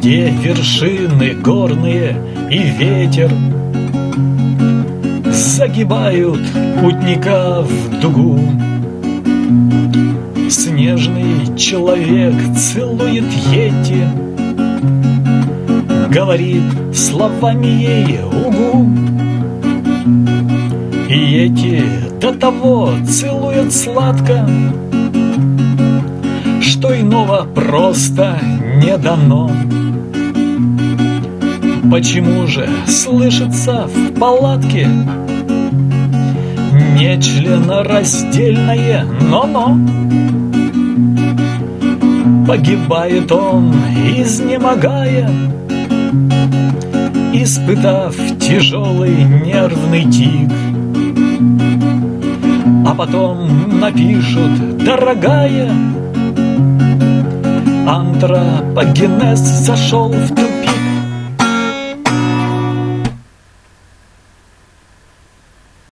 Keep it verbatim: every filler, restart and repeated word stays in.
Где вершины горные и ветер загибают путника в дугу. Снежный человек целует Йети, говорит словами ей угу. И Йети до того целует сладко, что иного просто не дано. Почему же слышится в палатке нечленораздельное «но-но»? Погибает он, изнемогая, испытав тяжелый нервный тик. А потом напишут: «Дорогая, антропогенез зашел в